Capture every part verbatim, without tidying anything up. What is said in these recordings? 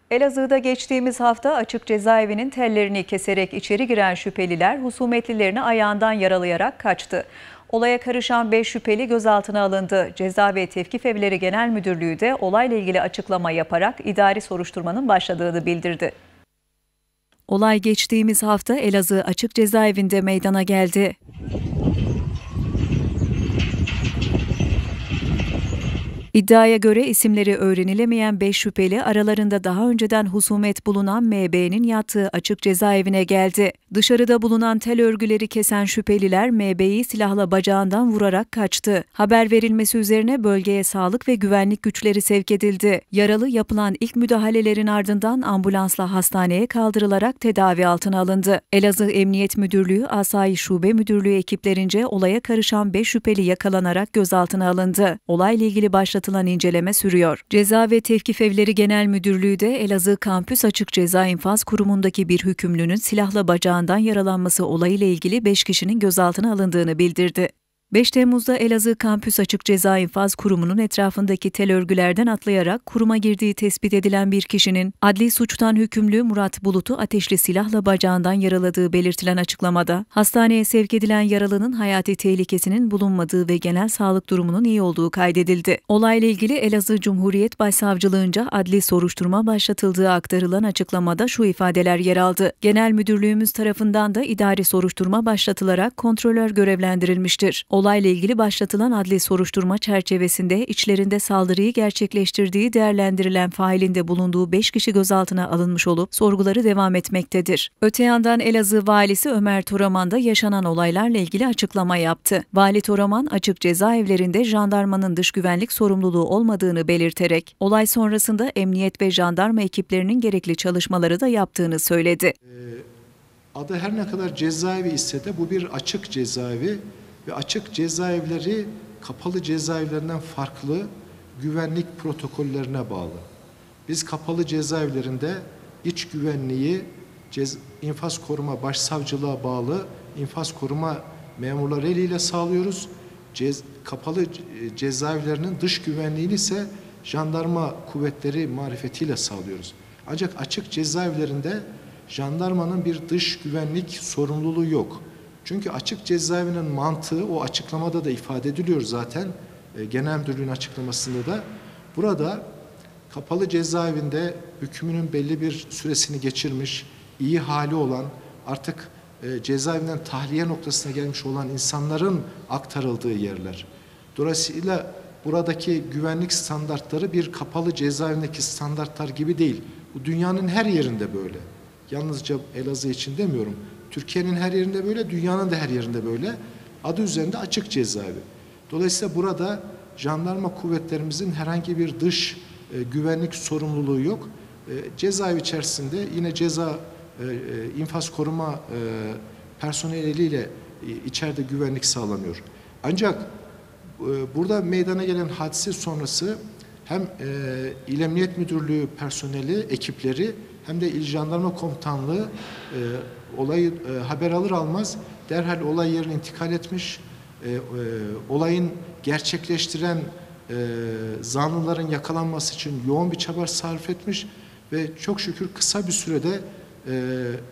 Elazığ'da geçtiğimiz hafta açık cezaevinin tellerini keserek içeri giren şüpheliler husumetlilerini ayağından yaralayarak kaçtı. Olaya karışan beş şüpheli gözaltına alındı. Ceza ve Tevkif Evleri Genel Müdürlüğü de olayla ilgili açıklama yaparak idari soruşturmanın başladığını bildirdi. Olay geçtiğimiz hafta Elazığ Açık Cezaevinde meydana geldi. İddiaya göre isimleri öğrenilemeyen beş şüpheli aralarında daha önceden husumet bulunan M B'nin yattığı açık cezaevine geldi. Dışarıda bulunan tel örgüleri kesen şüpheliler M B'yi silahla bacağından vurarak kaçtı. Haber verilmesi üzerine bölgeye sağlık ve güvenlik güçleri sevk edildi. Yaralı yapılan ilk müdahalelerin ardından ambulansla hastaneye kaldırılarak tedavi altına alındı. Elazığ Emniyet Müdürlüğü Asayiş Şube Müdürlüğü ekiplerince olaya karışan beş şüpheli yakalanarak gözaltına alındı. Olayla ilgili başlatılan inceleme sürüyor. Ceza ve Tevkif Evleri Genel Müdürlüğü de Elazığ Kampüs Açık Ceza İnfaz Kurumu'ndaki bir hükümlünün silahla bacağından yaralanması olayıyla ilgili beş kişinin gözaltına alındığını bildirdi. beş Temmuz'da Elazığ Kampüs Açık Ceza İnfaz Kurumu'nun etrafındaki tel örgülerden atlayarak kuruma girdiği tespit edilen bir kişinin adli suçtan hükümlü Murat Bulut'u ateşli silahla bacağından yaraladığı belirtilen açıklamada, hastaneye sevk edilen yaralının hayati tehlikesinin bulunmadığı ve genel sağlık durumunun iyi olduğu kaydedildi. Olayla ilgili Elazığ Cumhuriyet Başsavcılığınca adli soruşturma başlatıldığı aktarılan açıklamada şu ifadeler yer aldı. Genel Müdürlüğümüz tarafından da idari soruşturma başlatılarak kontrolör görevlendirilmiştir. Olayla ilgili başlatılan adli soruşturma çerçevesinde içlerinde saldırıyı gerçekleştirdiği değerlendirilen failin de bulunduğu beş kişi gözaltına alınmış olup sorguları devam etmektedir. Öte yandan Elazığ Valisi Ömer Toraman da yaşanan olaylarla ilgili açıklama yaptı. Vali Toraman açık cezaevlerinde jandarmanın dış güvenlik sorumluluğu olmadığını belirterek olay sonrasında emniyet ve jandarma ekiplerinin gerekli çalışmaları da yaptığını söyledi. Adı her ne kadar cezaevi ise de bu bir açık cezaevi. Ve açık cezaevleri kapalı cezaevlerinden farklı güvenlik protokollerine bağlı. Biz kapalı cezaevlerinde iç güvenliği cez, infaz koruma başsavcılığa bağlı infaz koruma memurları eliyle sağlıyoruz. Cez, kapalı cezaevlerinin dış güvenliğini ise jandarma kuvvetleri marifetiyle sağlıyoruz. Ancak açık cezaevlerinde jandarmanın bir dış güvenlik sorumluluğu yok. Çünkü açık cezaevinin mantığı o açıklamada da ifade ediliyor zaten. E, Genel Müdürlüğün açıklamasında da. Burada kapalı cezaevinde hükmünün belli bir süresini geçirmiş, iyi hali olan, artık e, cezaevinden tahliye noktasına gelmiş olan insanların aktarıldığı yerler. Dolayısıyla buradaki güvenlik standartları bir kapalı cezaevindeki standartlar gibi değil. Bu dünyanın her yerinde böyle. Yalnızca Elazığ için demiyorum. Türkiye'nin her yerinde böyle, dünyanın da her yerinde böyle. Adı üzerinde açık cezaevi. Dolayısıyla burada jandarma kuvvetlerimizin herhangi bir dış e, güvenlik sorumluluğu yok. E, cezaevi içerisinde yine ceza e, e, infaz koruma e, personeliyle e, içeride güvenlik sağlanıyor. Ancak e, burada meydana gelen hadise sonrası hem e, İl Emniyet Müdürlüğü personeli, ekipleri hem de İl Jandarma Komutanlığı e, olayı e, haber alır almaz derhal olay yerine intikal etmiş. E, e, olayın gerçekleştiren e, zanlıların yakalanması için yoğun bir çaba sarf etmiş ve çok şükür kısa bir sürede e,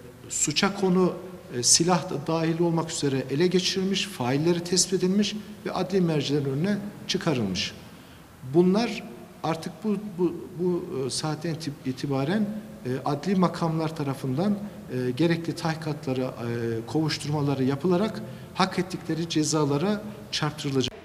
suça konu e, silah da dahil olmak üzere ele geçirilmiş, failleri tespit edilmiş ve adli mercilerin önüne çıkarılmış. Bunlar artık bu, bu, bu saatten itibaren e, adli makamlar tarafından e, gerekli tahkikatları, e, kovuşturmaları yapılarak hak ettikleri cezalara çarptırılacak.